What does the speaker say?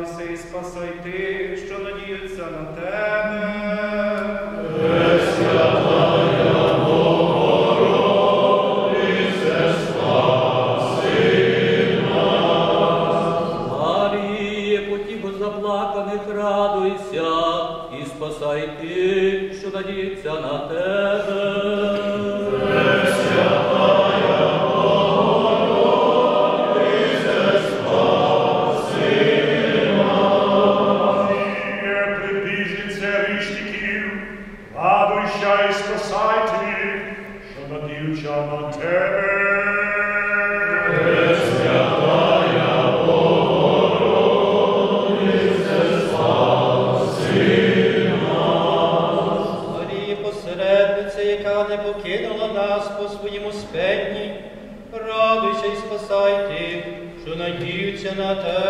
радуйся і спасай тих, що надіються на тебе. Пресвятая Богородице, спаси нас. Маріє, потіхо заплаканих, радуйся і спасай тих, що надіються на тебе. Радуйся і спасайте їх, що надіються на тебе. Пресвятая Богородице, спаси нас. Марія, посередниця, яка не покинула нас по своєму спетні, радуйся і спасай тих, що надіються на тебе.